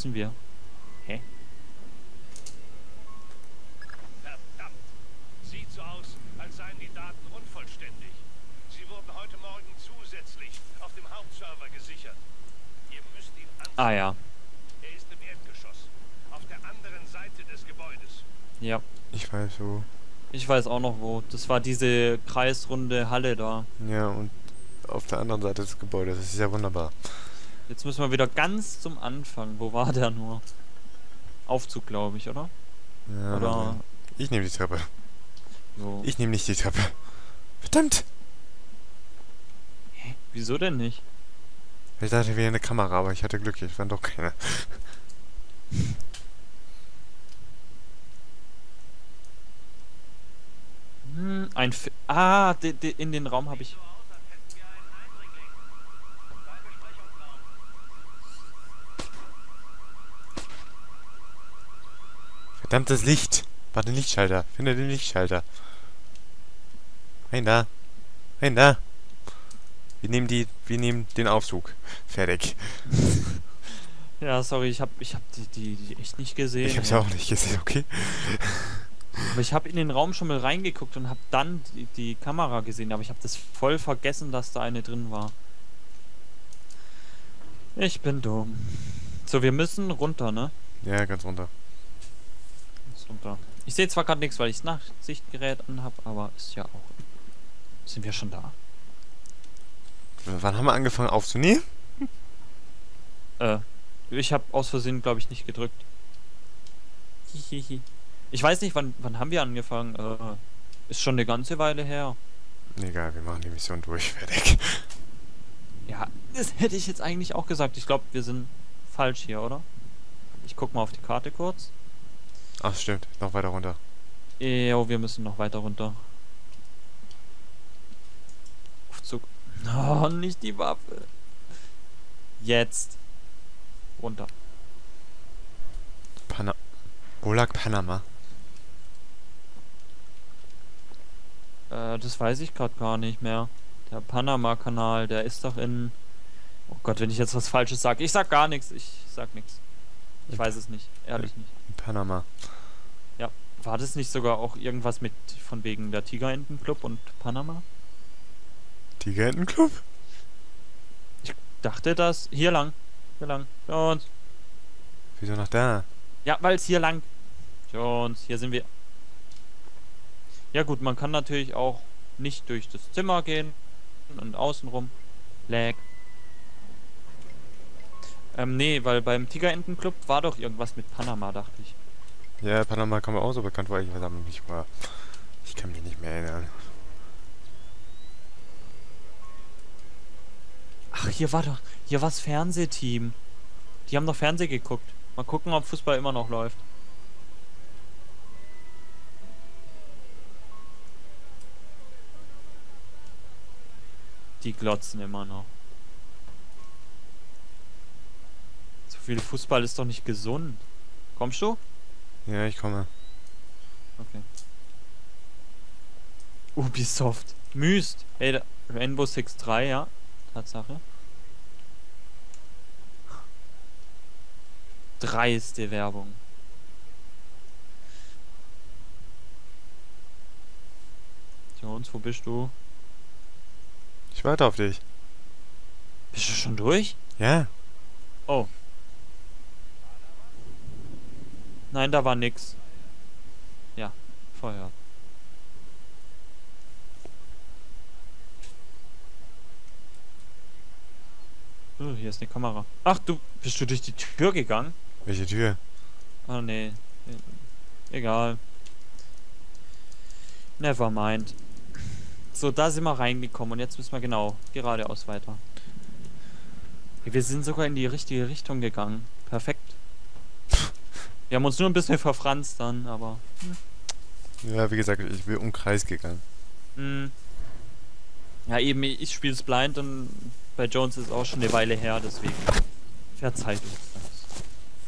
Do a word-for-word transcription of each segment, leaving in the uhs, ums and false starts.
müssen wir. Hä? Verdammt! Sieht so aus, als seien die Daten unvollständig. Sie wurden heute Morgen zusätzlich auf dem Hauptserver gesichert. Ihr müsst ihn ansehen. Ah ja. Er ist im Erdgeschoss, auf der anderen Seite des Gebäudes. Ja. Ich weiß wo. Ich weiß auch noch wo. Das war diese kreisrunde Halle da. Ja, und auf der anderen Seite des Gebäudes. Das ist ja wunderbar. Jetzt müssen wir wieder ganz zum Anfang. Wo war der nur? Aufzug, glaube ich, oder? Ja, Oder... ich nehme die Treppe. So. Ich nehme nicht die Treppe. Verdammt! Hä? Wieso denn nicht? Ich dachte, wir wäre eine Kamera, aber ich hatte Glück. Ich fand doch keine. Hm, ein Fi Ah, de, de, in den Raum habe ich... Verdammtes Licht! Warte, den Lichtschalter. Finde den Lichtschalter. Rein da. Rein da. Wir nehmen die, wir nehmen den Aufzug. Fertig. Ja, sorry, ich habe ich hab die, die, die echt nicht gesehen. Ich hab's ey. ja auch nicht gesehen, okay? Aber ich habe in den Raum schon mal reingeguckt und habe dann die, die Kamera gesehen, aber ich habe das voll vergessen, dass da eine drin war. Ich bin dumm. So, wir müssen runter, ne? Ja, ganz runter. Ganz runter. Ich sehe zwar gerade nichts, weil ich das Nachtsichtgerät anhab, aber ist ja auch... Sind wir schon da? Wann haben wir angefangen aufzunehmen? Äh, ich habe aus Versehen, glaube ich, nicht gedrückt. Hihihi. Ich weiß nicht, wann, wann haben wir angefangen? Äh, ist schon eine ganze Weile her. Egal, wir machen die Mission durch. Fertig. Ja, das hätte ich jetzt eigentlich auch gesagt. Ich glaube, wir sind falsch hier, oder? Ich guck mal auf die Karte kurz. Ach, stimmt. Noch weiter runter. Jo, wir müssen noch weiter runter. Aufzug. Oh, nicht die Waffe. Jetzt. Runter. Pana... Wo lag Panama? Äh, das weiß ich gerade gar nicht mehr. Der Panama-Kanal, der ist doch in... Oh Gott, wenn ich jetzt was Falsches sage. Ich sag gar nichts. Ich sag nichts. Ich weiß es nicht. Ehrlich nicht. In Panama. Ja. War das nicht sogar auch irgendwas mit von wegen der Tigerentenclub und Panama? Tigerentenclub? Ich dachte das... Hier lang. Hier lang. Jones. Wieso noch da? Ja, weil es hier lang... Jones, hier sind wir... Ja gut, man kann natürlich auch nicht durch das Zimmer gehen und außenrum. Lag. Ähm, nee, weil beim Tigerentenclub war doch irgendwas mit Panama, dachte ich. Ja, Panama kommt mir auch so bekannt vor. Ich weiß aber nicht mal. Ich kann mich nicht mehr erinnern. Ach, hier war doch... Hier war das Fernsehteam. Die haben doch Fernseh geguckt. Mal gucken, ob Fußball immer noch läuft. Die glotzen immer noch. So viel Fußball ist doch nicht gesund. Kommst du? Ja, ich komme. Okay. Ubisoft. Myst. Ey, da- Rainbow Six drei, ja. Tatsache. Dreiste Werbung. Jones, wo bist du? Ich warte auf dich. Bist du schon durch? Ja. Oh. Nein, da war nix. Ja, Feuer. Oh, hier ist eine Kamera. Ach, du bist du durch die Tür gegangen? Welche Tür? Oh nee. Egal. Never mind. So, da sind wir reingekommen und jetzt müssen wir genau geradeaus weiter. Wir sind sogar in die richtige Richtung gegangen. Perfekt. Wir haben uns nur ein bisschen verfranst dann, aber... Ja, wie gesagt, ich bin um den Kreis gegangen. Hm. Ja, eben, ich spiele es blind und bei Jones ist auch schon eine Weile her, deswegen verzeiht uns das.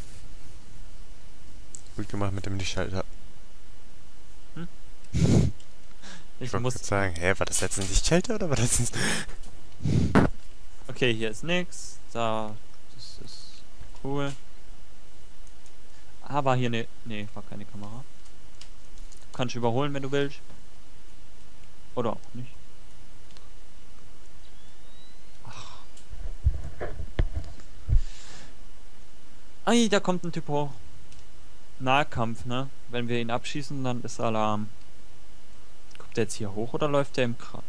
Gut gemacht mit dem Lichtschalter. Hm? Ich Ich wollte muss... kurz sagen, hä, war das jetzt ein Lichtschalter oder war das ein... Okay, hier ist nix. Da, das ist cool. Ah, war hier ne... Nee, war keine Kamera. Du kannst überholen, wenn du willst. Oder auch nicht. Ach. Ei, da kommt ein Typ hoch. Nahkampf, ne? Wenn wir ihn abschießen, dann ist Alarm. Kommt der jetzt hier hoch oder läuft der im Kreis?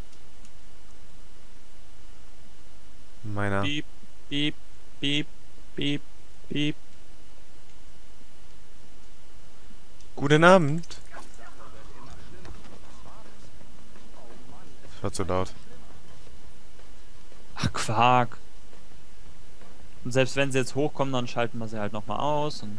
Meiner. Piep, piep, piep, piep, piep. Guten Abend. Das war zu laut. Ach, Quark. Und selbst wenn sie jetzt hochkommen, dann schalten wir sie halt nochmal aus und...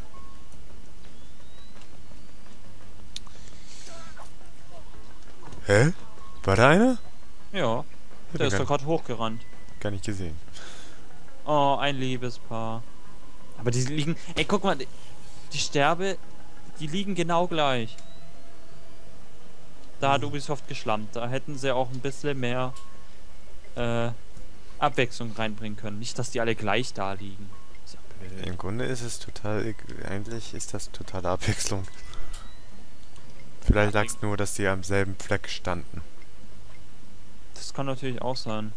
Hä? War da einer? Ja, Hätte der ist gar, doch gerade hochgerannt. gar nicht gesehen. Oh, ein Liebespaar. Aber die liegen... Ey, guck mal, die, die Sterbe, die liegen genau gleich. Da hat Ubisoft geschlampt. Da hätten sie auch ein bisschen mehr äh, Abwechslung reinbringen können. Nicht, dass die alle gleich da liegen. Ist ja blöd. Im Grunde ist es total... Eigentlich ist das totale Abwechslung. Vielleicht lag es nur, dass die am selben Fleck standen. Das kann natürlich auch sein.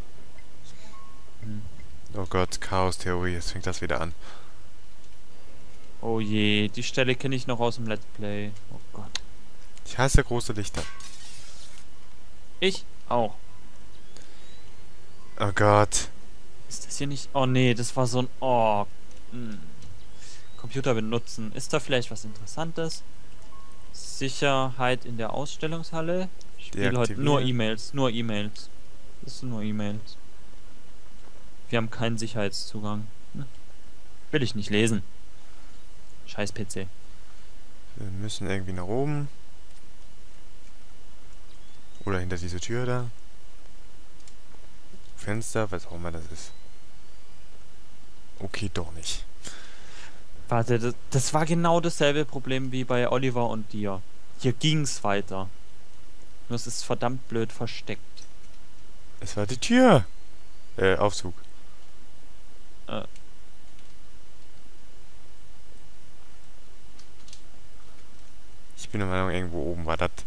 Hm. Oh Gott, Chaos-Theorie, jetzt fängt das wieder an. Oh je, die Stelle kenne ich noch aus dem Let's Play. Oh Gott. Ich hasse große Lichter. Ich auch. Oh Gott. Ist das hier nicht... Oh nee, das war so ein... Oh. Hm. Computer benutzen. Ist da vielleicht was Interessantes? Sicherheit in der Ausstellungshalle. Ich spiele heute nur E-Mails. Nur E-Mails. Das sind nur E-Mails. Wir haben keinen Sicherheitszugang. Hm. Will ich nicht lesen. Scheiß P C. Wir müssen irgendwie nach oben. Oder hinter diese Tür da. Fenster, was auch immer das ist. Okay, doch nicht. Warte, das, das war genau dasselbe Problem wie bei Oliver und dir. Hier ging's weiter. Nur es ist verdammt blöd versteckt. Es war die Tür. Äh, Aufzug. Äh. Ich bin der Meinung, irgendwo oben war das.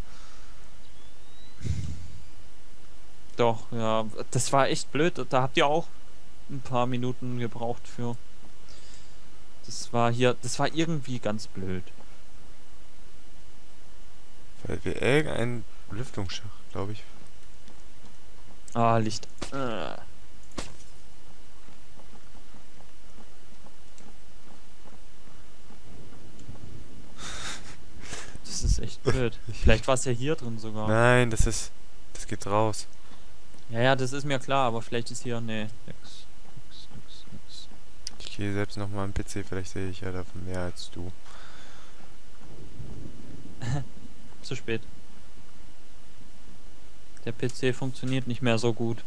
Doch, ja. Das war echt blöd. Da habt ihr auch ein paar Minuten gebraucht für. Das war hier, das war irgendwie ganz blöd. Weil wir irgendein Lüftungsschacht, glaube ich. Ah, Licht. Äh. Das ist echt blöd. Vielleicht war es ja hier drin sogar. Nein, das ist... Das geht raus. Ja, ja, das ist mir klar, aber vielleicht ist hier... Nee, nix. Nix, nix, nix. Ich gehe selbst nochmal am P C, vielleicht sehe ich ja davon mehr als du. Zu spät. Der P C funktioniert nicht mehr so gut.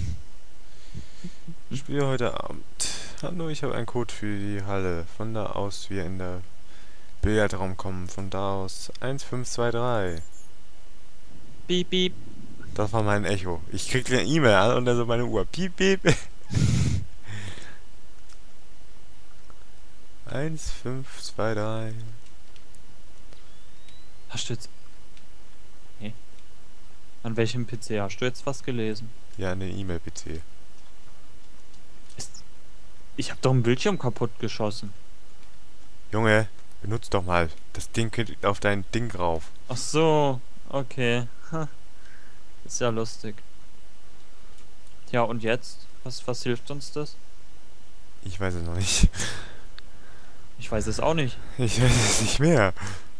Ich spiele heute Abend. Hallo, ich habe einen Code für die Halle. Von da aus wir in der Billardraum kommen. Von da aus eins fünf zwei drei. Piep, piep. Das war mein Echo. Ich kriegte eine E-Mail an und dann so meine Uhr. Piep, piep. eins fünf zwei drei. Hast du jetzt... Nee. An welchem P C hast du jetzt was gelesen? Ja, eine E-Mail-P C. Ist... Ich hab doch einen Bildschirm kaputt geschossen. Junge, benutz doch mal. Das Ding geht auf dein Ding rauf. Ach so, okay. Ist ja lustig. Ja, und jetzt? Was, was hilft uns das? Ich weiß es noch nicht. Ich weiß es auch nicht. Ich weiß es nicht mehr.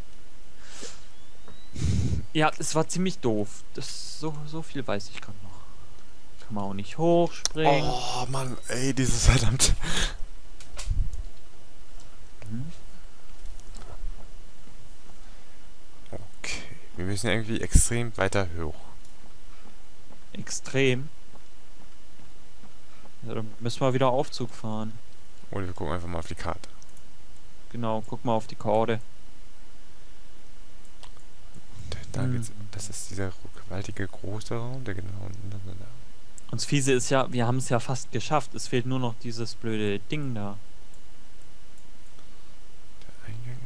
Ja, es war ziemlich doof. Das, so, so viel weiß ich gerade noch. Kann man auch nicht hochspringen. Oh Mann, ey, dieses verdammt. Mhm. Okay, wir müssen irgendwie extrem weiter hoch. Extrem. Ja, dann müssen wir wieder Aufzug fahren. Oder wir gucken einfach mal auf die Karte. Genau, guck mal auf die Karte. Da Hm. geht's, das ist dieser gewaltige große Raum, der genau... Und das Fiese ist ja, wir haben es ja fast geschafft. Es fehlt nur noch dieses blöde Ding da. Der Eingang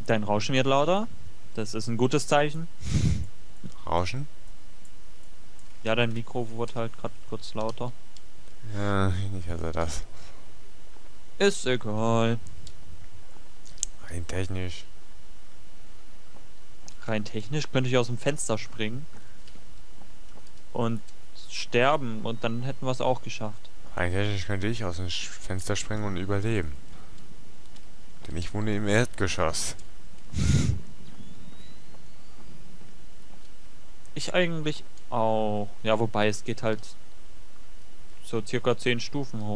Dein Rauschen wird lauter. Das ist ein gutes Zeichen. Rauschen? Ja, dein Mikro wurde halt gerade kurz lauter. Ja, nicht also das. Ist egal. Rein technisch. Rein technisch könnte ich aus dem Fenster springen. Und sterben. Und dann hätten wir es auch geschafft. Rein technisch könnte ich aus dem Sch- Fenster springen und überleben. Denn ich wohne im Erdgeschoss. Ich eigentlich auch. Ja, wobei es geht halt so circa zehn Stufen hoch.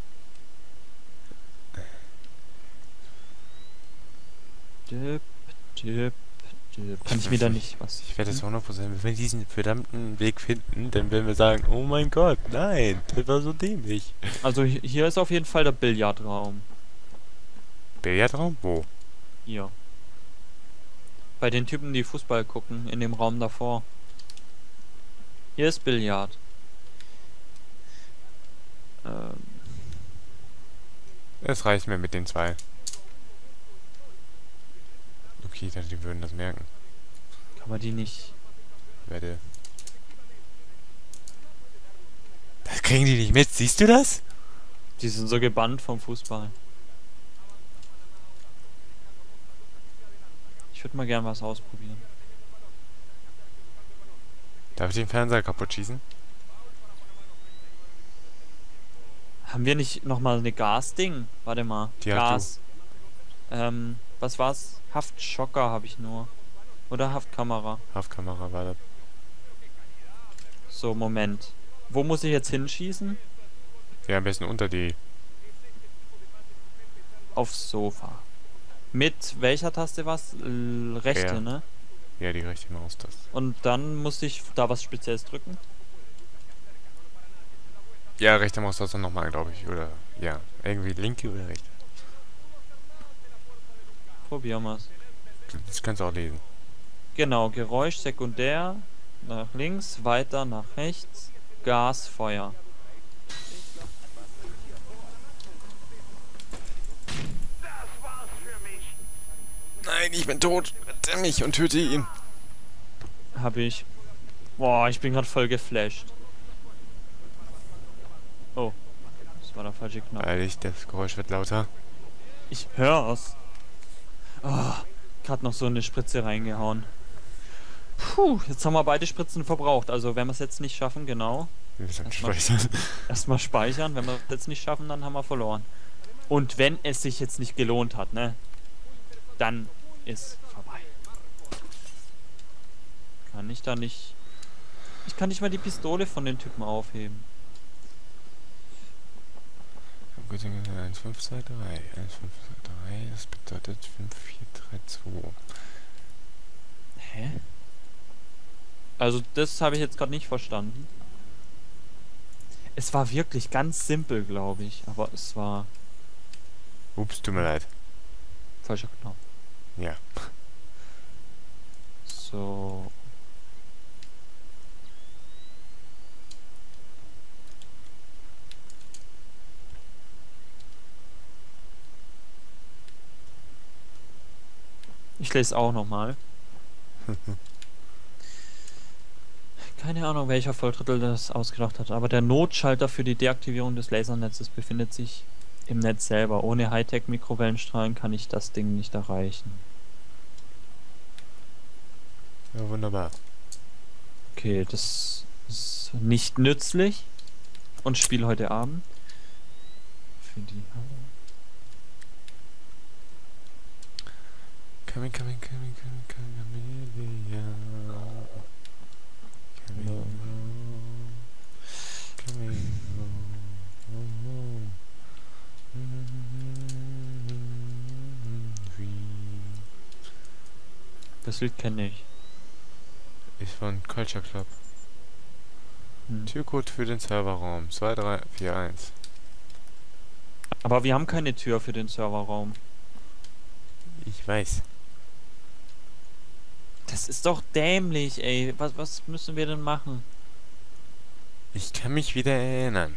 Dip, dip, dip. Kann ich mir da nicht was... Ich werde es hundert Prozent, wenn wir diesen verdammten Weg finden, dann werden wir sagen, oh mein Gott, nein, das war so dämlich. Also hi- hier ist auf jeden Fall der Billardraum. Billardraum? Wo? Hier. Bei den Typen, die Fußball gucken, in dem Raum davor. Hier ist Billard. Ähm, Es reicht mir mit den zwei. Okay, ich dachte, die würden das merken. kann man die nicht... Werde. Das kriegen die nicht mit, siehst du das? Die sind so gebannt vom Fußball. Ich würde mal gern was ausprobieren. Darf ich den Fernseher kaputt schießen? Haben wir nicht nochmal eine Gasding? Warte mal. Die hast Gas. Ähm, was war's? Haftschocker habe ich nur. Oder Haftkamera. Haftkamera war das. So, Moment. Wo muss ich jetzt hinschießen? Ja, am besten unter die. Aufs Sofa. Mit welcher Taste was? L rechte, Ja. ne? Ja, die rechte Maustaste. Und dann muss ich da was Spezielles drücken. Ja, rechte Maustaste nochmal, glaube ich. Oder, ja. Irgendwie linke oder rechte. Probieren wir's. Das kannst du auch lesen. Genau, Geräusch sekundär. Nach links, weiter nach rechts. Gas, Feuer. Das war's für mich. Nein, ich bin tot. Rette mich und töte ihn. Hab ich. Boah, ich bin gerade voll geflasht. Oh. Das war der falsche Knopf. Weil ich, das Geräusch wird lauter. Ich hör's. Oh, gerade noch so eine Spritze reingehauen. Puh, jetzt haben wir beide Spritzen verbraucht. Also wenn wir es jetzt nicht schaffen, genau. Wir müssen Erstmal- speichern. Erstmal speichern. Wenn wir es jetzt nicht schaffen, dann haben wir verloren. Und wenn es sich jetzt nicht gelohnt hat, ne? Dann ist vorbei. Kann ich da nicht... Ich kann nicht mal die Pistole von den Typen aufheben. Gut, eins fünf zwei drei. eins fünf zwei drei, das bedeutet fünf vier drei zwei. Hä? Also das habe ich jetzt gerade nicht verstanden. Es war wirklich ganz simpel, glaube ich. Aber es war Ups, tut mir leid. falscher Knopf. Ja. So. Ich lese auch nochmal. Keine Ahnung, welcher Volldrittel das ausgedacht hat, aber der Notschalter für die Deaktivierung des Lasernetzes befindet sich im Netz selber. Ohne Hightech-Mikrowellenstrahlen kann ich das Ding nicht erreichen. Ja, wunderbar. Okay, das ist nicht nützlich. Und Spiel heute Abend. Für die... Coming, coming, coming, coming, coming, Camellia. Coming, coming, Das Lied kenne ich. Ist von Culture Club. Hm. Türcode für den Serverraum zwei drei vier eins. Aber wir haben keine Tür für den Serverraum. Ich weiß. Das ist doch dämlich, ey. Was, was müssen wir denn machen? Ich kann mich wieder erinnern.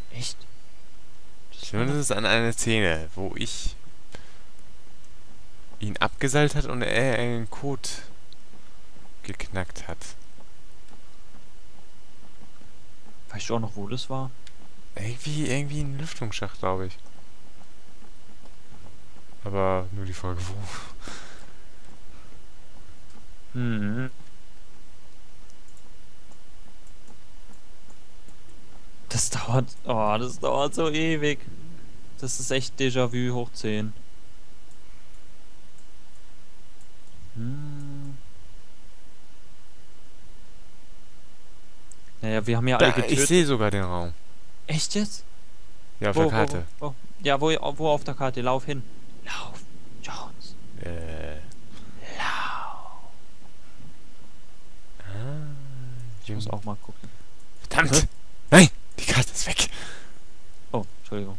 Echt? Das war doch- Zumindest an eine Szene, wo ich ihn abgeseilt hat und er einen Code geknackt hat. Weißt du auch noch, wo das war? Irgendwie, irgendwie ein Lüftungsschacht, glaube ich. Aber nur die Frage, wo. Mhm. Das dauert... Oh, das dauert so ewig. Das ist echt Déjà-vu hoch zehn. Hm. Naja, wir haben ja alle Da, ich getötet. sehe sogar den Raum. Echt jetzt? Ja, auf Wo, der Karte. Wo, wo? Ja, wo, wo auf der Karte? Lauf hin. Lauf, Jones. Äh. Lauf. Ah, Ich muss auch mal gucken. verdammt! Hä? Nein! Die Karte ist weg! Oh, Entschuldigung.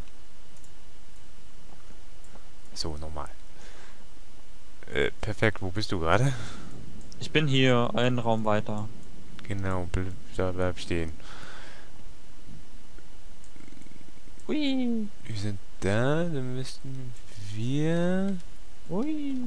So, nochmal. Äh, perfekt, wo bist du gerade? Ich bin hier einen Raum weiter. Genau, bleib, da bleib stehen. Hui. Wir sind da, dann müssten wir... Hui.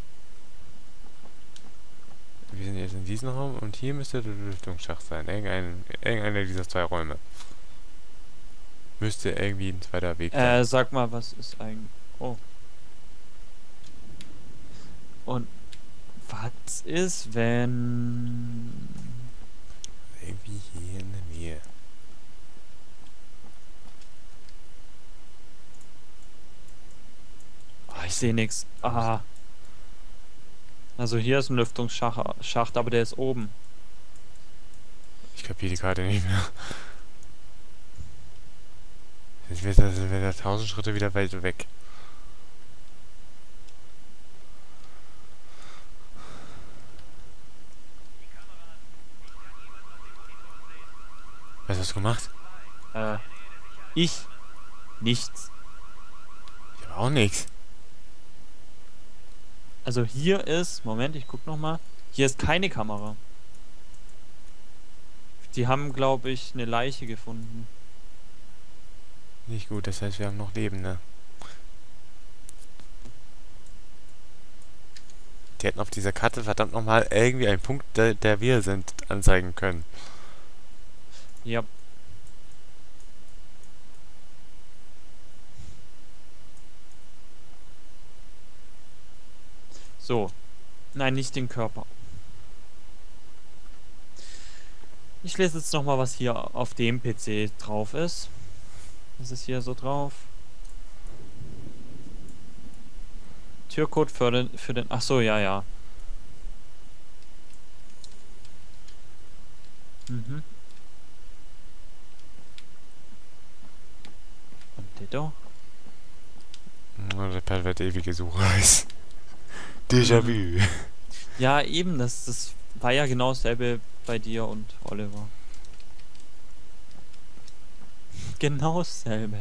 Wir sind jetzt in diesem Raum und hier müsste der Lüftungsschacht sein. Irgendein, irgendeiner dieser zwei Räume. Müsste irgendwie ein zweiter Weg sein. Äh, sag mal, was ist eigentlich... Oh. Und was ist, wenn... Irgendwie hier in der Nähe. Oh, ich sehe nichts. Ah. Also hier ist ein Lüftungsschacht, Schacht, aber der ist oben. Ich kapiere die Karte nicht mehr. Jetzt wird er, wird er tausend Schritte wieder weit weg. Was hast du gemacht? Äh, ich? Nichts. Ich habe auch nichts. Also hier ist... Moment, ich guck noch mal. Hier ist keine Kamera. Die haben, glaube ich, eine Leiche gefunden. Nicht gut, das heißt, wir haben noch Leben, ne? Die hätten auf dieser Karte verdammt nochmal irgendwie einen Punkt, der, der wir sind, anzeigen können. Ja. So. Nein, nicht den Körper. Ich lese jetzt noch mal, was hier auf dem P C drauf ist. Was ist hier so drauf? Türcode für den... Für den ach so, ja, ja. Mhm. Und Ditto? Oh, der perverte ewige Sucher ist. Déjà-vu. Ja, eben, das, das war ja genau dasselbe bei dir und Oliver. Genau dasselbe.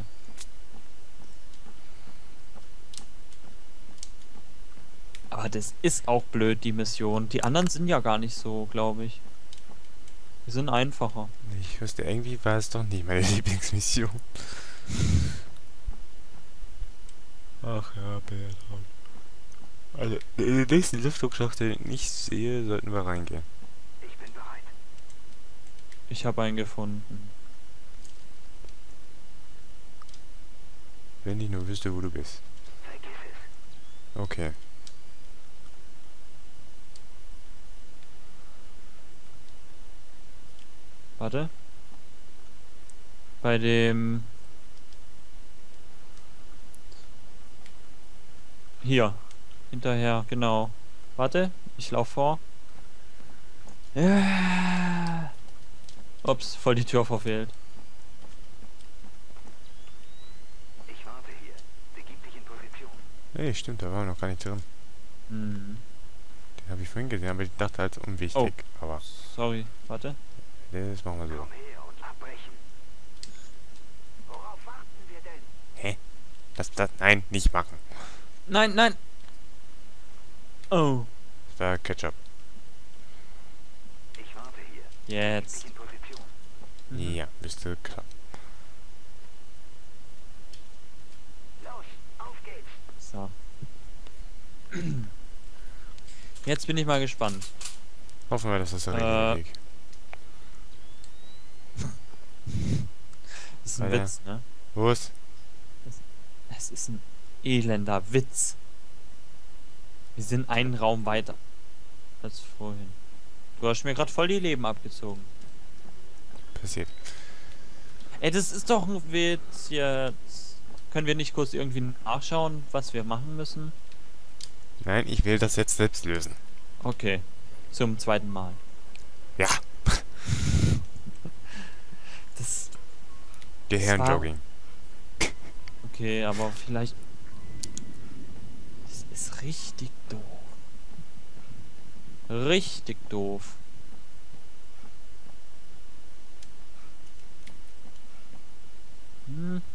Aber das ist auch blöd, die Mission. Die anderen sind ja gar nicht so, glaube ich. Die sind einfacher. Ich wusste, irgendwie war es doch nicht meine Lieblingsmission. Ach ja, Bertrand. Also, in den nächsten Lüftungsschacht, den ich nicht sehe, sollten wir reingehen. Ich bin bereit. Ich habe einen gefunden. Wenn ich nur wüsste, wo du bist. Vergiss es. Okay. Warte. Bei dem... Hier. Hinterher, genau. Warte, ich lauf vor. Ja. Ups, voll die Tür verfehlt. Ich warte hier. Begib dich in Position. Nee, stimmt, da waren wir noch gar nicht drin. Hm. Den habe ich vorhin gesehen, aber ich dachte halt unwichtig. Oh. Aber Sorry, warte. das machen wir so. Komm her und abbrechen. Worauf warten wir denn? Hä? Das, das, nein, nicht machen. Nein, nein. Oh. Das war Ketchup. Ich warte hier. Begib Jetzt. dich in Position. Mhm. Ja, müsste klappen. Los, auf geht's. So. Jetzt bin ich mal gespannt. Hoffen wir, dass das der richtige Äh. Weg. Das ist ein Alter. Witz, ne? Wo ist? Es ist ein elender Witz. Wir sind einen Raum weiter als vorhin. Du hast mir gerade voll die Leben abgezogen. Passiert. Ey, das ist doch ein Witz jetzt. Können wir nicht kurz irgendwie nachschauen, was wir machen müssen? Nein, ich will das jetzt selbst lösen. Okay. Zum zweiten Mal. Ja. Das. Gehirnjogging. Okay, aber vielleicht. Das ist richtig doof. Richtig doof. Hm.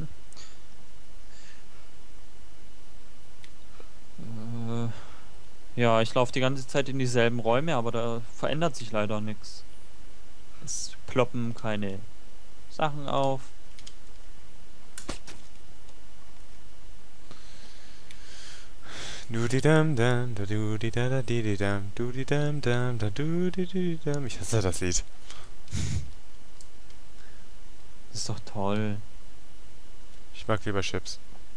Äh, ja, ich laufe die ganze Zeit in dieselben Räume, aber da verändert sich leider nichts. Es ploppen keine Sachen auf. Du di dam dam, da du di da da di di dam, du di dam dam, da du di di dam. Ich hasse das Lied. Das ist doch toll. Ich mag lieber Chips.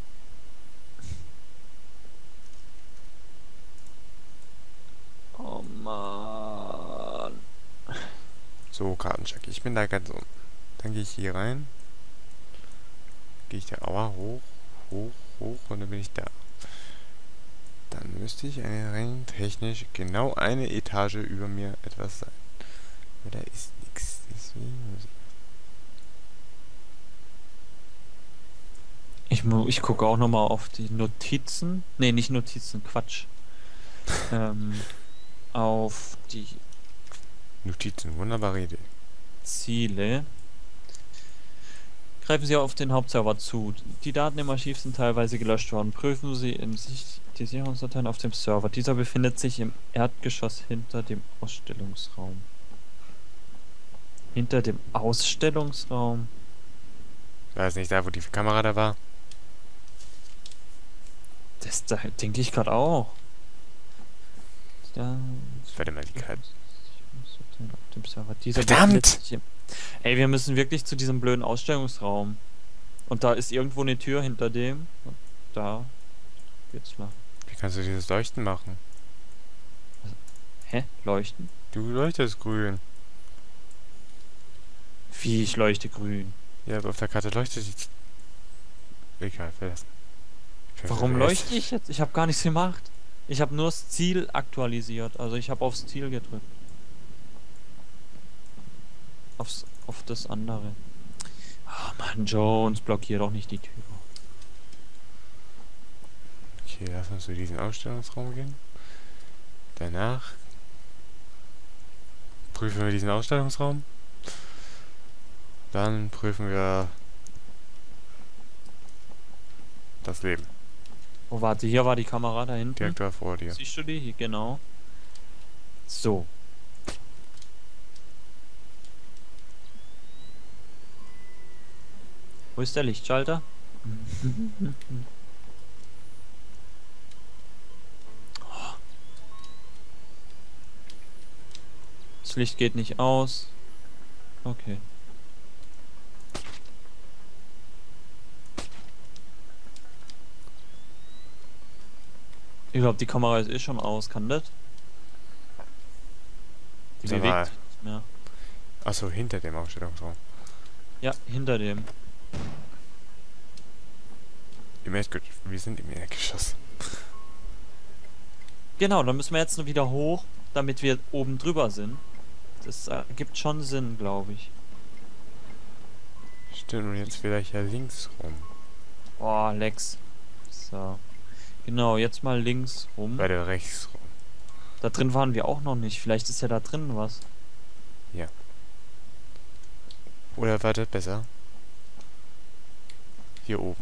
Oh Mann. So, Kartencheck. Ich bin da ganz unten. Dann gehe ich hier rein. Gehe ich da Aua hoch, hoch, hoch und dann bin ich da. Dann müsste ich eine rein technisch genau eine Etage über mir etwas sein. Aber da ist nichts. Deswegen muss ich Ich, mu- ich gucke auch nochmal auf die Notizen. Ne, nicht Notizen, Quatsch. ähm, auf die Notizen, wunderbare Idee. Ziele. Greifen Sie auf den Hauptserver zu. Die Daten im Archiv sind teilweise gelöscht worden. Prüfen Sie im Sicht die Sicherungsdateien auf dem Server. Dieser befindet sich im Erdgeschoss hinter dem Ausstellungsraum. Hinter dem Ausstellungsraum? War es nicht da, wo die Kamera da war? Das da denke ich gerade auch. Da, Warte mal, die Karte. auf dem Server. Dieser Verdammt! befindet sich im- Ey, wir müssen wirklich zu diesem blöden Ausstellungsraum. Und da ist irgendwo eine Tür hinter dem. Und da geht's lang. Wie kannst du dieses Leuchten machen? Hä? Leuchten? Du leuchtest grün. Wie, ich leuchte grün. Ja, aber auf der Karte leuchtet die... Egal, verlassen. Warum leuchte ich jetzt? Ich habe gar nichts gemacht. Ich habe nur das Ziel aktualisiert. Also ich habe aufs Ziel gedrückt. Aufs, auf das andere. Ah, Mann, Jones, blockier doch nicht die Tür. Okay, lass uns zu diesem Ausstellungsraum gehen. Danach prüfen wir diesen Ausstellungsraum. Dann prüfen wir das Leben. Oh, warte, hier war die Kamera da hinten. Direkt da vor dir. Siehst du die? Hier, genau. So. Wo ist der Lichtschalter? Das Licht geht nicht aus. Okay. Ich glaube, die Kamera ist eh schon aus. Kann das? Die Sag bewegt mal. sich nicht mehr. Achso, hinter dem Ausstellungsraum. Ja, hinter dem. Im Erdgeschoss. Wir sind im Erdgeschoss. Genau, dann müssen wir jetzt nur wieder hoch, damit wir oben drüber sind. Das ergibt schon Sinn, glaube ich. Stimmt, und jetzt vielleicht ja links rum. Oh, Lex. So. Genau, jetzt mal links rum. Weiter rechts rum. Da drin waren wir auch noch nicht. Vielleicht ist ja da drin was. Oder warte, besser. Hier oben.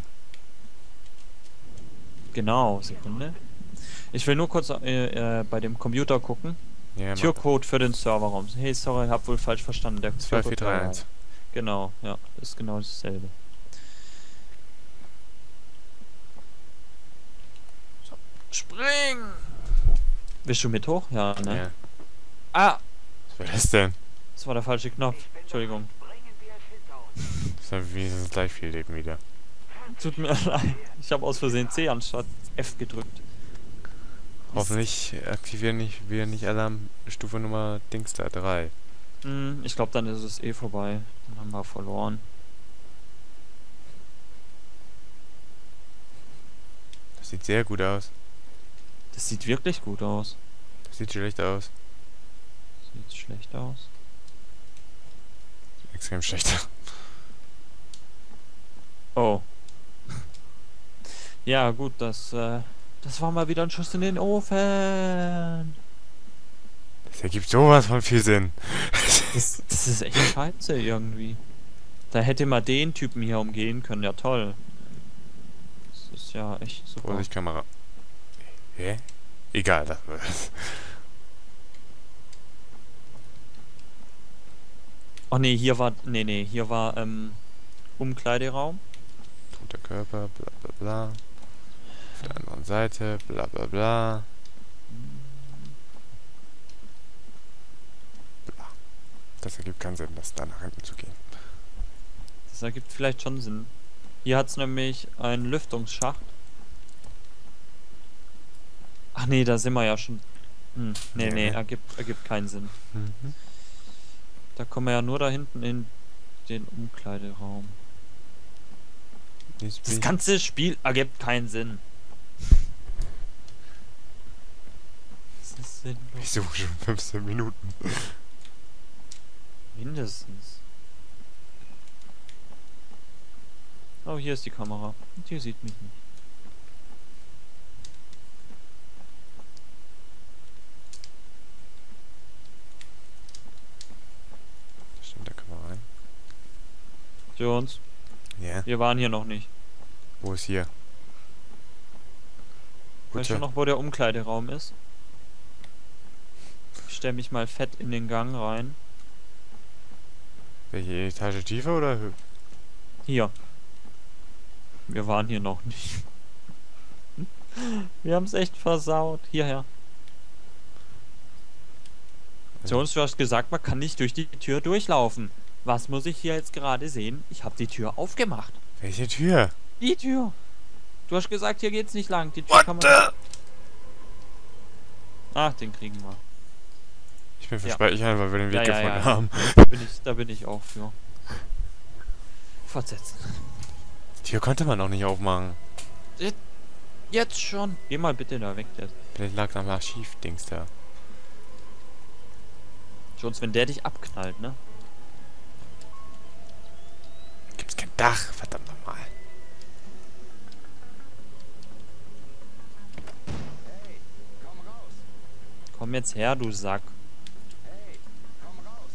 Genau, Sekunde. Ich will nur kurz äh, äh, bei dem Computer gucken. Ja, mach Türcode für den Serverraum. Hey, sorry, hab wohl falsch verstanden. Der das. zwei vier Türcode drei war- eins. Genau, ja, ist genau dasselbe. So. Spring! Willst du mit hoch? Ja, ne? Ja. Ah! Was war das denn? Das war der falsche Knopf. Entschuldigung. Das ist ja wenigstens gleich viel Leben wieder. Tut mir leid. Ich habe aus Versehen C anstatt F gedrückt. Hoffentlich aktivieren nicht, wir nicht Alarmstufe Nummer Dings da drei. Hm, ich glaube, dann ist es eh vorbei. Dann haben wir verloren. Das sieht sehr gut aus. Das sieht wirklich gut aus. Das sieht schlecht aus. Sieht schlecht aus. Extrem schlecht. Oh. Ja, gut, das, äh, das war mal wieder ein Schuss in den Ofen. Das ergibt sowas von viel Sinn. Das, das ist echt scheiße irgendwie. Da hätte man den Typen hier umgehen können. Ja, toll. Das ist ja echt super. Vorsicht, Kamera. Hä? Egal. Das Oh ne, hier war. Nee, nee, hier war ähm, Umkleideraum. Toter Körper, bla bla bla. Auf der anderen Seite, bla bla bla. Bla. Das ergibt keinen Sinn, das da nach hinten zu gehen. Das ergibt vielleicht schon Sinn. Hier hat es nämlich einen Lüftungsschacht. Ach nee, da sind wir ja schon. Hm, nee, nee, Nee. ergibt, ergibt keinen Sinn. Mhm. Da kommen wir ja nur da hinten in den Umkleideraum. Jetzt bin Das ich- ganze Spiel ergibt keinen Sinn. Das ist sinnlos. Ich suche schon fünfzehn Minuten. Mindestens. Oh, hier ist die Kamera. Und hier sieht mich nicht. Stimmt, da können wir rein. Jones, Ja, wir waren hier noch nicht. wo ist hier? Weißt du Gute. noch, wo der Umkleideraum ist? Ich stell mich mal fett in den Gang rein. Welche Etage tiefer oder höher? Hier. Wir waren hier noch nicht. Wir haben es echt versaut. Hierher. Jones, du hast gesagt, man kann nicht durch die Tür durchlaufen. Was muss ich hier jetzt gerade sehen? Ich habe die Tür aufgemacht. Welche Tür? Die Tür. Du hast gesagt, hier geht's nicht lang. Die Tür kann man... Ach, den kriegen wir. Ich bin Ja. verspeichert, weil wir den Weg Ja, ja, gefunden ja. haben. Da bin ich, da bin ich auch für. Fortsetzen. Die Tür konnte man noch nicht aufmachen. Jetzt schon. Geh mal bitte da weg jetzt. Vielleicht lag am Archiv-Dings da. Jones, wenn der dich abknallt, ne? Gibt's kein Dach, verdammt nochmal. Hey, komm raus. Komm jetzt her, du Sack. Hey, komm raus.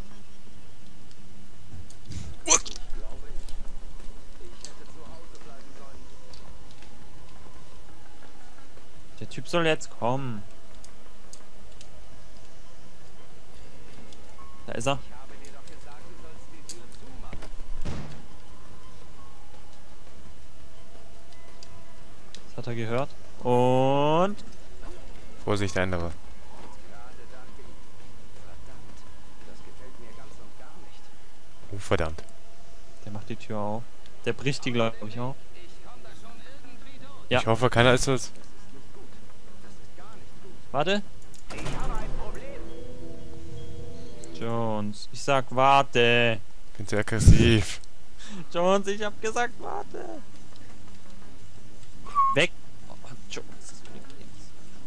Glaube ich. Ich hätte zu Hause bleiben sollen. Der Typ soll jetzt kommen. Da ist er. Ich habe dir doch gesagt, du sollst die Tür zumachen. Das hat er gehört. Und... Vorsicht, der andere. Gerade dachte ich, verdammt, das gefällt mir ganz und gar nicht. Oh, verdammt. Der macht die Tür auf. Der bricht die, glaube ich, auf. Ich komm da schon irgendwie durch. Ja. Ich hoffe, keiner ist das. Das ist nicht gut. Das ist gar nicht gut. Warte. Ich habe ein Problem. Jones. Ich sag, warte. Bin zu aggressiv. Jones, ich hab gesagt, warte. Weg. Oh, Jones. das bringt nichts.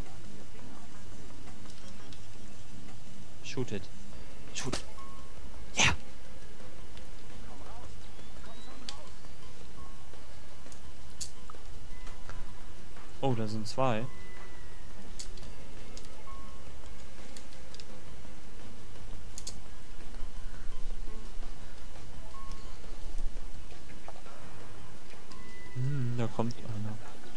Shoot it. Shoot. Ja. Komm raus. Komm schon raus. Oh, da sind zwei. Hm, da kommt einer.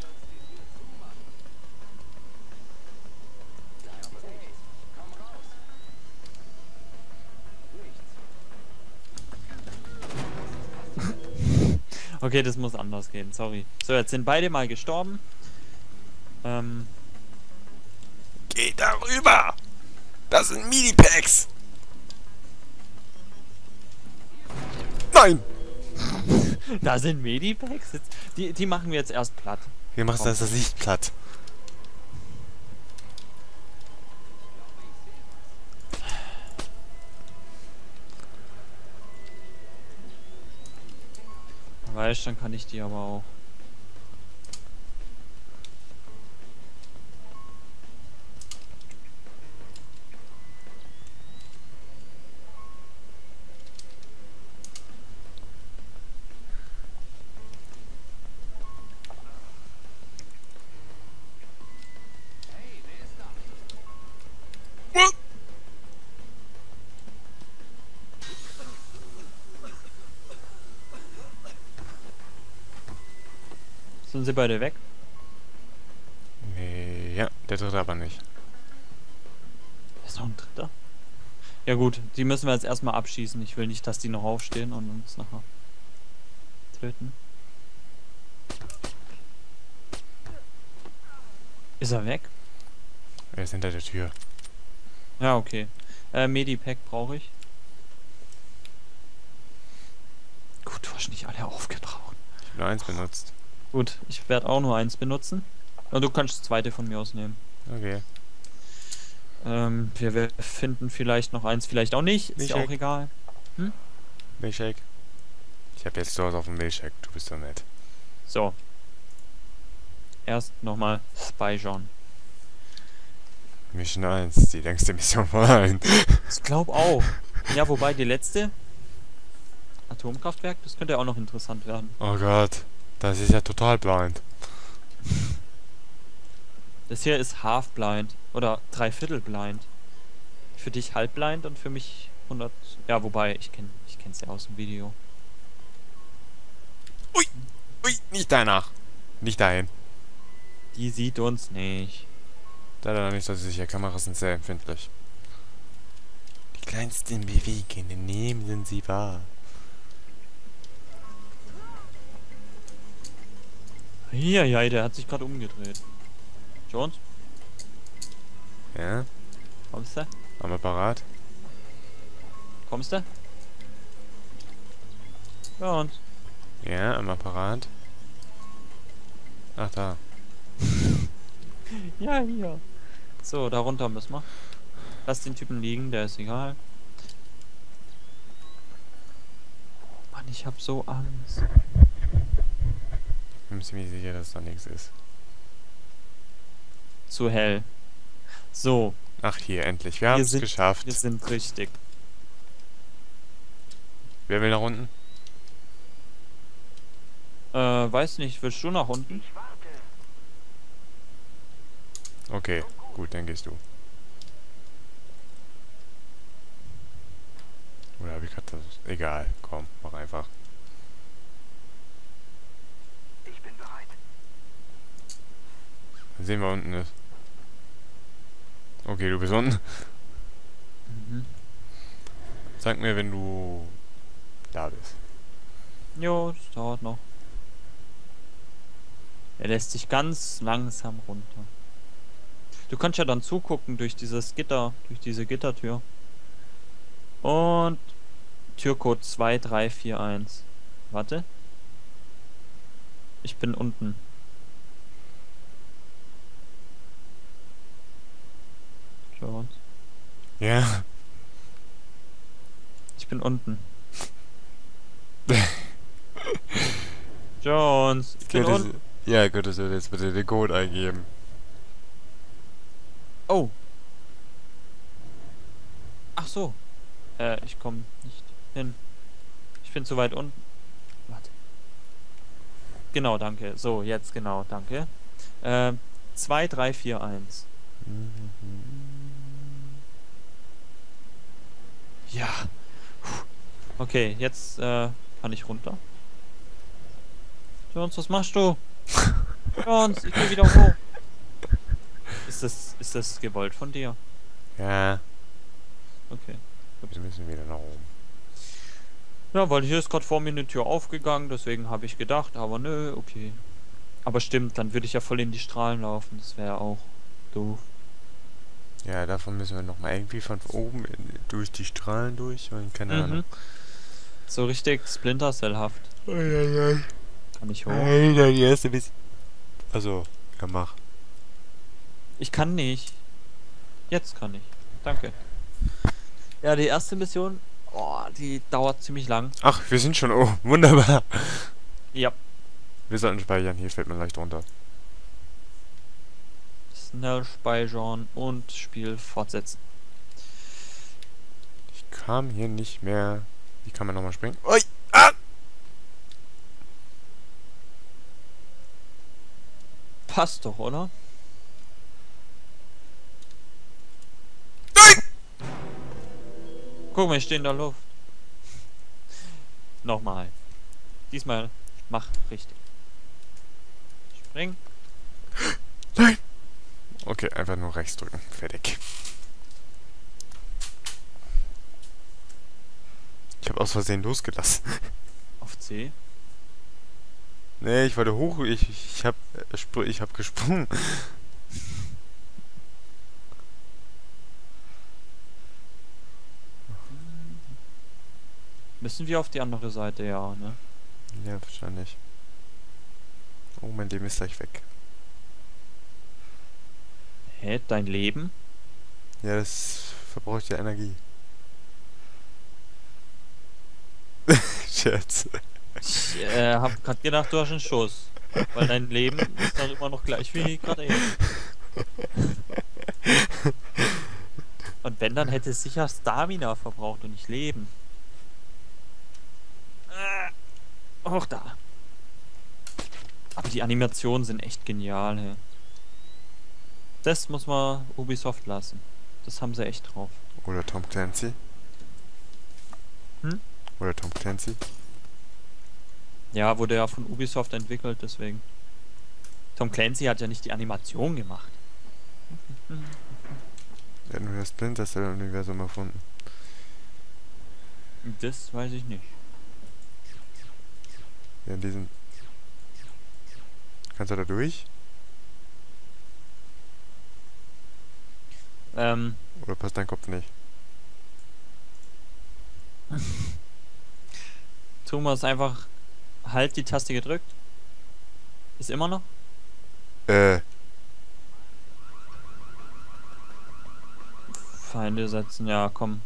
Hey, komm raus. Nichts. Okay, das muss anders gehen, sorry. So, jetzt sind beide mal gestorben. Ähm, Geh darüber! Das sind Minipacks! Nein! Da sind Medipacks. Jetzt- Die, die machen wir jetzt erst platt. Wie machst du das Licht platt? Weißt, dann kann ich die aber auch. Sind sie beide weg? Nee, ja, der dritte aber nicht. Ist noch ein dritter? Ja gut, die müssen wir jetzt erstmal abschießen. Ich will nicht, dass die noch aufstehen und uns nachher töten. Ist er weg? Er ist hinter der Tür. Ja, okay. Äh, Medipack brauche ich. Gut, du hast nicht alle aufgebraucht. Ich habe nur eins benutzt. Gut, ich werde auch nur eins benutzen. Und du kannst das zweite von mir aus nehmen. Okay. Ähm, wir, wir finden vielleicht noch eins, vielleicht auch nicht. Ist ja auch Milchshake. egal. Milchshake. Ich habe jetzt Durst auf dem Milchshake. Du bist doch nett. So. Erst nochmal speichern. Mission eins, die längste Mission von allen. Ich glaube auch. Ja, wobei die letzte Atomkraftwerk, das könnte auch noch interessant werden. Oh Gott, das ist ja total blind. Das hier ist half blind oder dreiviertel blind. Für dich halb blind und für mich hundert. Ja, wobei ich kenne ich kenn's ja aus dem Video. Ui, ui, nicht danach. Nicht dahin. Die sieht uns nicht. Leider noch nicht so sicher. Kameras sind sehr empfindlich. Die kleinsten Bewegungen nehmen sie wahr. Hier, ja, der hat sich gerade umgedreht. Jones, Ja, kommst du? am Apparat. Kommst du? Jones. Ja, am Apparat. Ach, da. Ja, hier. So, da runter müssen wir. Lass den Typen liegen, der ist egal. Mann, ich hab so Angst. Ich bin mir ziemlich sicher, dass da nichts ist. Zu hell. So, Ach, hier, endlich. Wir haben es sind- geschafft. wir sind richtig. Wer will nach unten? Äh, weiß nicht, willst du nach unten? Okay, gut, dann gehst du. Oder habe ich gerade das? Egal, komm, mach einfach. Ich bin bereit. Dann sehen wir unten ist. Okay, du bist unten. Mhm. Sag mir, wenn du da bist. Jo, das dauert noch. Er lässt sich ganz langsam runter. Du kannst ja dann zugucken durch dieses Gitter, durch diese Gittertür. Und Türcode zwei drei vier eins. Warte. Ich bin unten. Jones. Ja. Ich bin unten. Jones, ich bin Könntest, unten. ja, könntest du jetzt bitte den Code eingeben? Oh. Ach so. Äh, ich komme nicht hin. Ich bin zu weit unten. Warte. Genau, danke. So, jetzt genau, danke. Ähm, zwei drei vier eins. Ja. Puh. Okay, jetzt äh, kann ich runter. Jones, was machst du? Jones, ich geh wieder hoch. Ist das, ist das gewollt von dir? Ja, Okay. wir müssen wieder nach oben. Ja, weil hier ist gerade vor mir eine Tür aufgegangen, deswegen habe ich gedacht, aber nö, okay. Aber stimmt, dann würde ich ja voll in die Strahlen laufen, das wäre auch doof. Ja, davon müssen wir nochmal irgendwie von oben in, durch die Strahlen durch und keine Ahnung. Mhm. So richtig Splinter Cell-haft. Eieiei. Kann ich hoch? Alter, die erste bis. Also, ja, mach. Ich kann nicht. Jetzt kann ich. Danke. Ja, die erste Mission, oh, die dauert ziemlich lang. Ach, wir sind schon oben. Wunderbar. Ja. Wir sollten speichern. Hier fällt mir leicht runter. Schnell speichern und Spiel fortsetzen. Ich kam hier nicht mehr. Wie kann man nochmal springen? Ui! Ah! Passt doch, oder? Nein! Guck mal, ich stehe in der Luft. Nochmal. Diesmal mach richtig. Spring. Nein! Okay, einfach nur rechts drücken. Fertig. Ich habe aus Versehen losgelassen. Auf C. Nee, ich wollte hoch. Ich, ich hab, äh, spr- ich hab gesprungen. Müssen wir auf die andere Seite, ja, ne? Ja, wahrscheinlich. Oh, mein Leben ist gleich weg. Hä, dein Leben? Ja, das verbraucht ja Energie. Scherz. Ich äh, hab grad gedacht, du hast einen Schuss. Weil dein Leben ist doch immer noch gleich wie gerade eben. Und wenn, dann hätte es sicher Stamina verbraucht und nicht Leben. Äh, auch da. Aber die Animationen sind echt genial, hey. Das muss man Ubisoft lassen. Das haben sie echt drauf. Oder Tom Clancy. Hm? Oder Tom Clancy. Ja, wurde ja von Ubisoft entwickelt, deswegen. Tom Clancy hat ja nicht die Animation gemacht. Er hat nur das Splinter Cell Universum erfunden. Das weiß ich nicht. Ja, in diesem. Kannst du da durch? Ähm, Oder passt dein Kopf nicht? Thomas einfach halt die Taste gedrückt. Ist immer noch? Äh, Feinde setzen, ja, komm.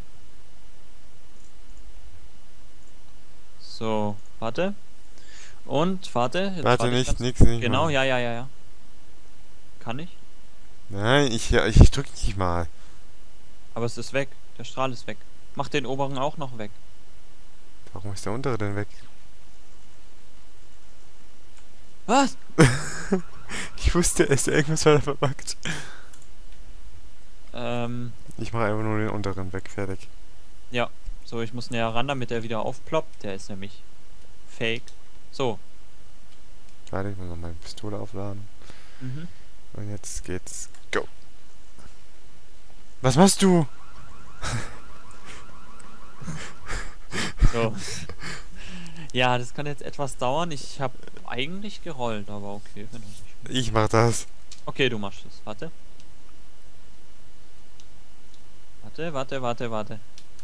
So, warte. Und, warte. Jetzt warte ich nicht, ganz- nix, nicht Genau, mal. ja, ja, ja, ja. Kann ich? Nein, ich, ja, ich drück nicht mal. Aber es ist weg. Der Strahl ist weg. Mach den oberen auch noch weg. Warum ist der untere denn weg? Was? Ich wusste es, irgendwas war da verpackt. Ähm, Ich mache einfach nur den unteren weg, fertig. ja. So, ich muss näher ran, damit er wieder aufploppt. Der ist nämlich fake. So. Warte, ich muss noch meine Pistole aufladen. Mhm. Und jetzt geht's. Go! Was machst du? So. Ja, das kann jetzt etwas dauern. Ich habe eigentlich gerollt, aber okay, wenn du nicht. Ich mach das. Okay, du machst es. Warte. Warte, warte, warte, warte.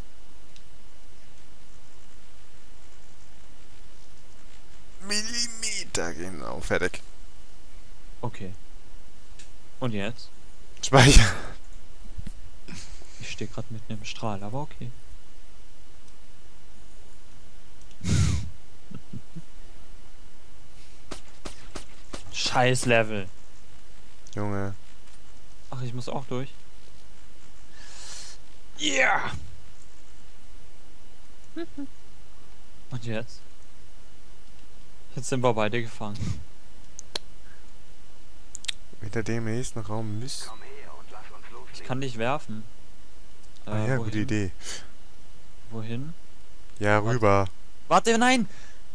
Millimeter, genau, fertig. Okay. Und jetzt? Speicher. Ich stehe gerade mitten im Strahl, aber okay. Scheiß Level. Junge. Ach, ich muss auch durch. Yeah! Und jetzt? Jetzt sind wir beide gefangen. Hinter dem nächsten Raum müsst. Komm her und lass uns loslegen. Ich kann dich werfen. Äh, Ah ja, wohin? gute Idee. Wohin? Ja, Warte. rüber. Warte, nein!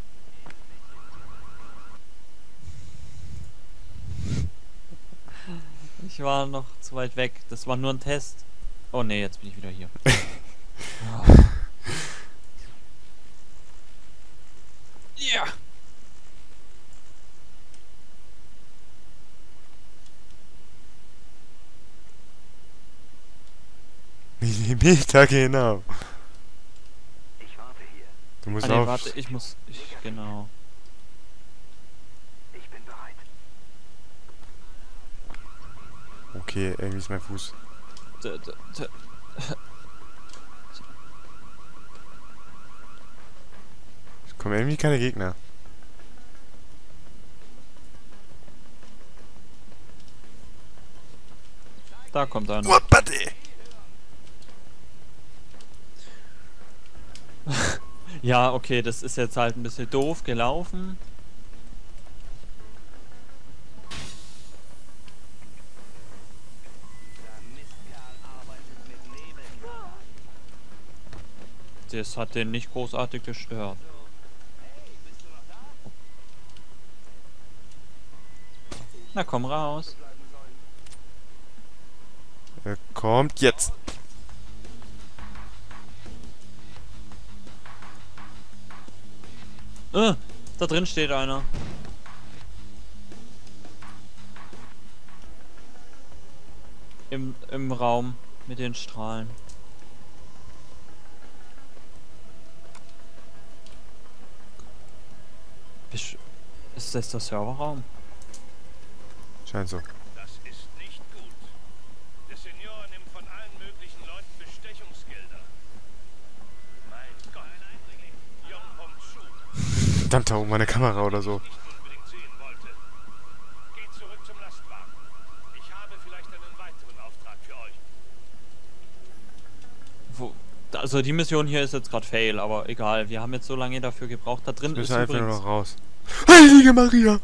Ich war noch zu weit weg. Das war nur ein Test. Oh ne, jetzt bin ich wieder hier. Oh. Ja! Millimeter genau. Ich warte hier. Du musst Ah, nee, auf... warte, ich muss. Ich, genau. Ich bin bereit. Okay, irgendwie ist mein Fuß. D -d -d Es kommen irgendwie keine Gegner. Da kommt einer. Oh, warte! Ja, okay, das ist jetzt halt ein bisschen doof gelaufen. Das hat den nicht großartig gestört. Na komm raus. Er kommt jetzt. Äh, da drin steht einer. Im, im Raum mit den Strahlen. Bist- Ist das der Serverraum? Scheint so. Das ist nicht gut. Der Senior nimmt von allen möglichen Leuten Bestechungsgelder. Mein Gott. Jong Hong Chu, Verdammt, da oben meine Kamera oder so. nicht unbedingt sehen wollte. Geht zurück zum Lastwagen. Ich habe vielleicht einen weiteren Auftrag für euch. Wo, also die Mission hier ist jetzt gerade fail, aber egal. Wir haben jetzt so lange dafür gebraucht. Da drin Wir ist müssen einfach nur übrigens... noch raus. Heilige Maria!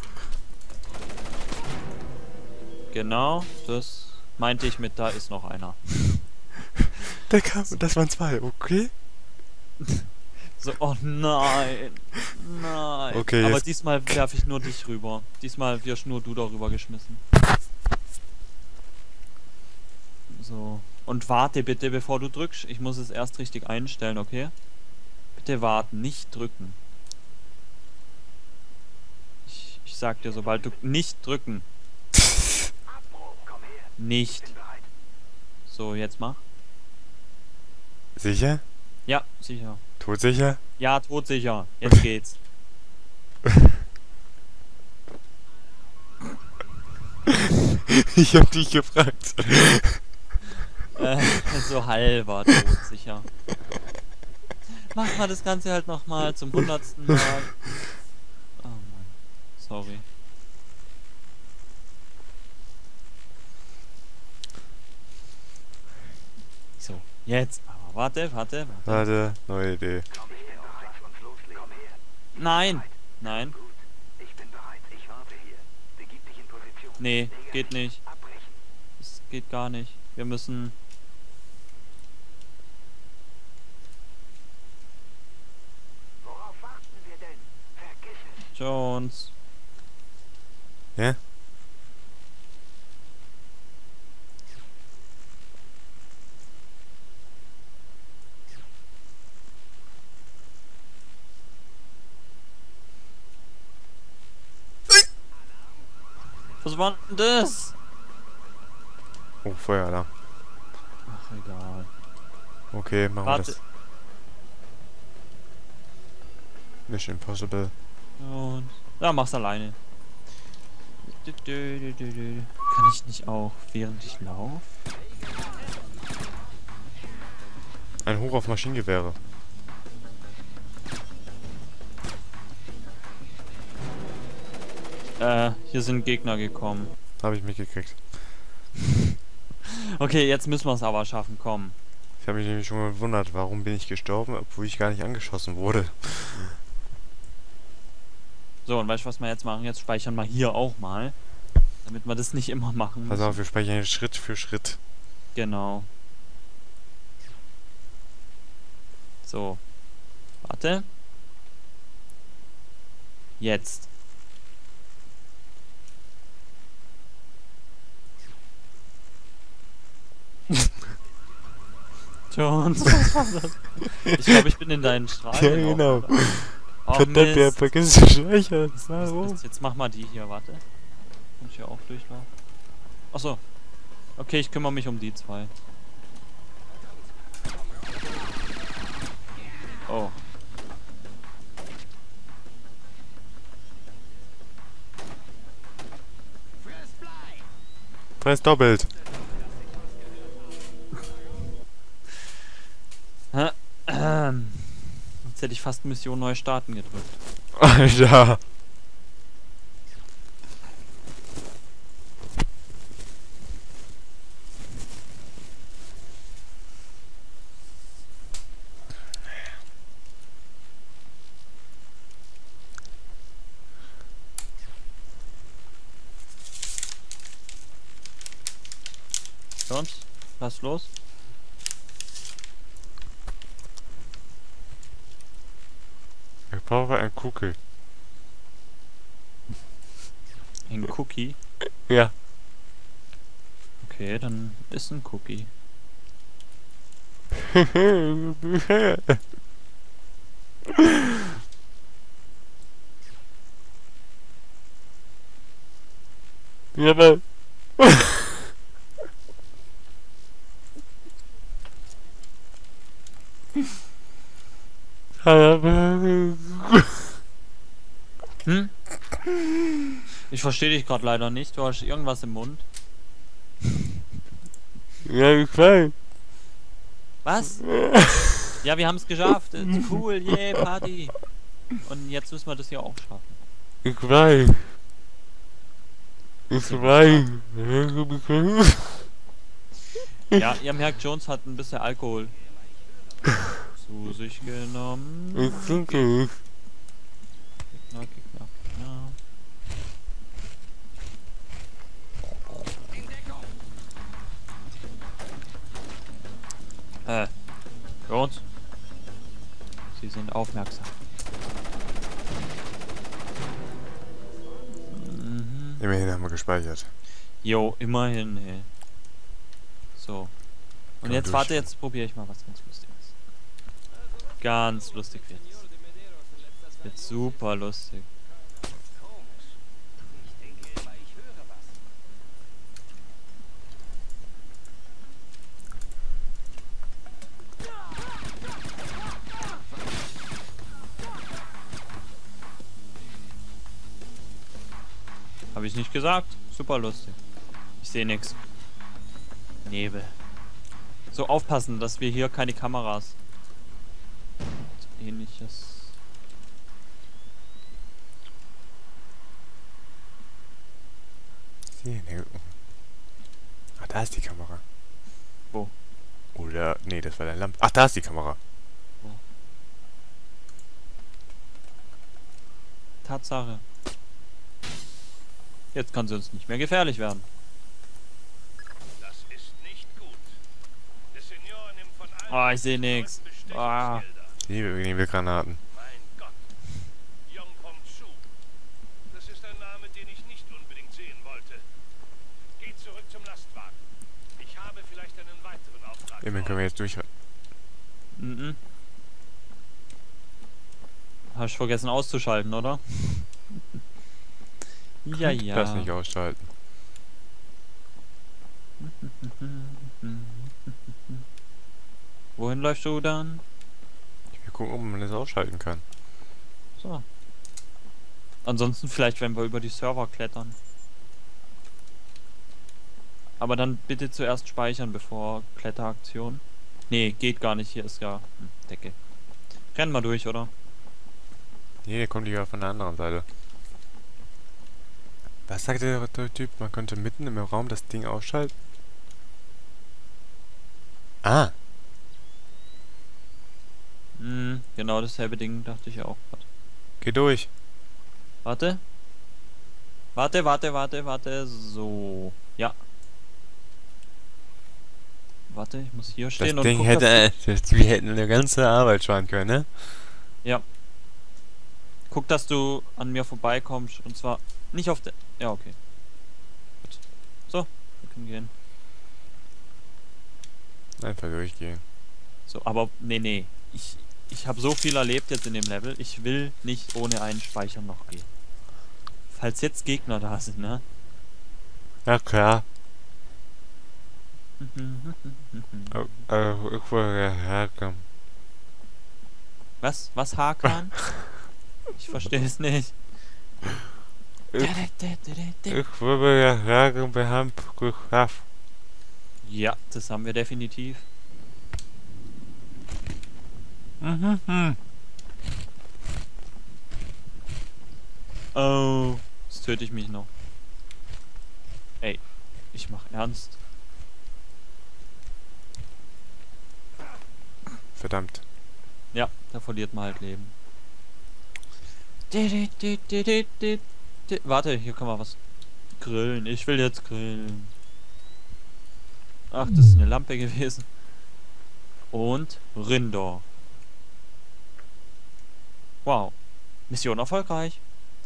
Genau, das meinte ich mit, da ist noch einer. Der kam, das waren zwei, okay? So, oh nein, nein. Okay, aber jetzt- diesmal werfe ich nur dich rüber. Diesmal wirst nur du darüber geschmissen. So. Und warte bitte, bevor du drückst. Ich muss es erst richtig einstellen, okay? Bitte warten, nicht drücken. Ich, ich sag dir, sobald du... Nicht drücken. Abbruch, komm her. Nicht. Bin bereit. So, jetzt mach. Sicher? Ja, sicher. Todsicher? Ja, todsicher. Jetzt geht's. Ich hab dich gefragt. Äh, so halber todsicher. Mach mal das Ganze halt nochmal zum hundertsten Mal. Oh Mann. Sorry. So, jetzt. Aber warte, warte, warte. Warte, neue Idee. Komm her, lass uns loslegen. Komm her. Nein. Nein. Gut. Ich bin bereit. Ich warte hier. Begib dich in Position. Nee, Negativ. geht nicht. Abbrechen. Das geht gar nicht. Wir müssen... Worauf warten wir denn? Vergiss es. Jones. Ja? Was war denn das? Oh, Feueralarm. Ach, egal. Okay, machen wir Warte. das. Mission Impossible. Und... Ja, mach's alleine. Dü- dü- dü- dü- dü. Kann ich nicht auch, während ich laufe? Ein Hoch auf Maschinengewehre. Äh, hier sind Gegner gekommen. Habe ich mitgekriegt. Okay, jetzt müssen wir es aber schaffen, komm. Ich habe mich nämlich schon mal gewundert, warum bin ich gestorben, obwohl ich gar nicht angeschossen wurde. So, und weißt du, was wir jetzt machen? Jetzt speichern wir hier auch mal. Damit wir das nicht immer machen Pass müssen. auf, wir speichern Schritt für Schritt. Genau. So. Warte. Jetzt. Jones, was war das? Ich glaube, ich bin in deinen Strahlen. Ja, gelaufen, genau. oder? Oh, Verdammt, wer Mist. vergisst zu speichern. Mist, Mist, Warum? Mist. Jetzt mach mal die hier, warte. Kann ich hier auch durchlaufen? Achso. Okay, ich kümmere mich um die zwei. Oh. Press doppelt. Hä? Ähm. Jetzt hätte ich fast Mission neu starten gedrückt. Alter. Sonst? Lass los. Ich brauche ein Cookie. Ein Cookie? Ja. Okay, dann ist ein Cookie. Ja, aber... Hm? Ich verstehe dich gerade leider nicht. Du hast irgendwas im Mund. Ja, ich weiß. Was? Ja, wir haben es geschafft. It's cool, yeah, Party. Und jetzt müssen wir das hier auch schaffen. Ich weiß. Ich weiß. Ja, ihr merkt, Jones hat ein bisschen Alkohol zu sich genommen. Ich trinke nicht. Knack, knack, knack. Äh, Jones? Sie sind aufmerksam. Mhm. Immerhin haben wir gespeichert. Jo, immerhin, ey. So. Und Komm jetzt durch. warte, jetzt probiere ich mal was ganz Lustiges. Ganz lustig wird es. Wird super lustig. Habe ich nicht gesagt? Super lustig. Ich sehe nichts. Nebel. So aufpassen, dass wir hier keine Kameras und ähnliches. Nee, nee. Ah, da ist die Kamera. Wo? Oder, nee, das war der Lampe. Ach, da ist die Kamera. Tatsache. Jetzt kann sie uns nicht mehr gefährlich werden. Das ist nicht gut. Der Senior nimmt von allen Ah, ich sehe nichts. Ah. Bestechungsgelder. Nebelgranaten. Mein Gott. Yong Hong Chu. Das ist ein Name, den ich nicht unbedingt sehen wollte. Geht zurück zum Lastwagen. Ich habe vielleicht einen weiteren Auftrag. Immerhin für können wir euch. jetzt durchrennen. Mhm. Hast du vergessen auszuschalten, oder? Ja, ja. Das nicht ausschalten. Wohin läufst du dann? Ich will gucken, ob man das ausschalten kann. So. Ansonsten vielleicht, wenn wir über die Server klettern. Aber dann bitte zuerst speichern, bevor Kletteraktion. Nee, geht gar nicht. Hier ist ja hm, Decke. Rennen wir durch, oder? Nee, der kommt ja von der anderen Seite. Was sagt der, der Typ? Man könnte mitten im Raum das Ding ausschalten? Ah! Hm, genau dasselbe Ding dachte ich auch grad. Geh durch! Warte. Warte, warte, warte, warte. So. Ja. Warte, ich muss hier Das stehen und Ding guck, hätte... dass, Äh, das, wir hätten eine ganze Arbeit sparen können, ne? ja. Guck, dass du an mir vorbeikommst. Und zwar nicht auf der... Ja, okay. Gut. So, wir können gehen. Einfach durchgehen. So, aber nee, nee. Ich, ich habe so viel erlebt jetzt in dem Level. Ich will nicht ohne einen Speicher noch gehen. Falls jetzt Gegner da sind, ne? Ja, klar. Oh, oh, ich wollte ja herkommen. Was? Was Hakan? Ich verstehe es nicht. Ich, ich würde ja sagen, wir haben geschafft. Ja, das haben wir definitiv. Mhm. mhm. Oh, jetzt töte ich mich noch. Ey, ich mach ernst. Verdammt. Ja, da verliert man halt Leben. Di- di- di- di- di- di- di- Warte, hier kann man was grillen. Ich will jetzt grillen. Ach, das ist eine Lampe gewesen. Und Rinder. Wow. Mission erfolgreich.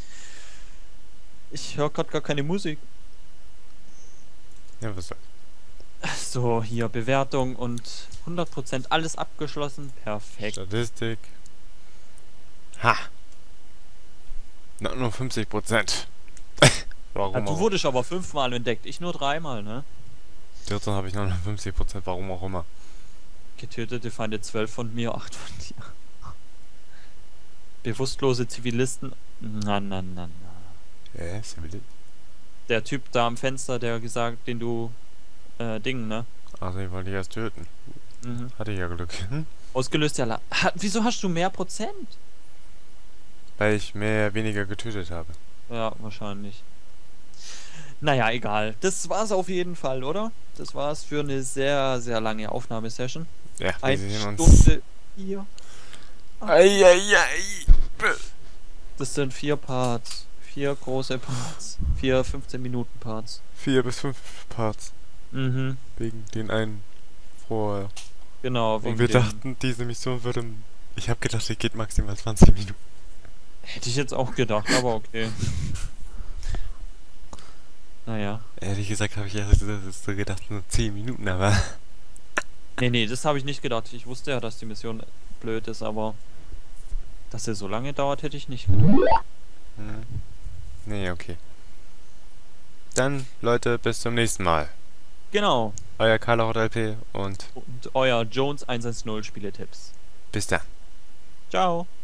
Ich höre gerade gar keine Musik. Ja, was soll. So, hier Bewertung und hundert Prozent alles abgeschlossen. Perfekt. Statistik. Ha! Na, nur fünfzig Prozent. Warum Ja, du auch? wurdest aber fünfmal entdeckt, ich nur dreimal, ne? Derzeit habe ich noch nur fünfzig Prozent, warum auch immer. Getötete Feinde zwölf von mir, acht von dir. Bewusstlose Zivilisten. Na, na, na, na. Ja, Zivilist. Der Typ da am Fenster, der gesagt, den du, äh, Ding, ne? Also ich wollte dich erst töten. Mhm. Hatte ich ja Glück. Ausgelöst, ja. La ha, wieso hast du mehr Prozent? Weil ich mehr, weniger getötet habe. Ja, wahrscheinlich. Naja, egal. Das war's auf jeden Fall, oder? Das war's für eine sehr, sehr lange Aufnahmesession. Ja, wir Eine sehen uns. Stunde vier. Eieiei. Das sind vier Parts. Vier große Parts. Vier fünfzehn Minuten Parts. Vier bis fünf Parts. Mhm. Wegen den einen vorher. Genau, wegen Und wir dem- dachten, diese Mission würde... Ich habe gedacht, die geht maximal zwanzig Minuten. Hätte ich jetzt auch gedacht, aber okay. Naja. Ehrlich gesagt habe ich erst so gedacht, nur zehn Minuten, aber... Nee, nee, das habe ich nicht gedacht. Ich wusste ja, dass die Mission blöd ist, aber dass sie so lange dauert, hätte ich nicht gedacht. Hm. Nee, okay. Dann, Leute, bis zum nächsten Mal. Genau. Euer Karla L P und Und euer Jones eins eins null Spieletipps. bis dann. Ciao.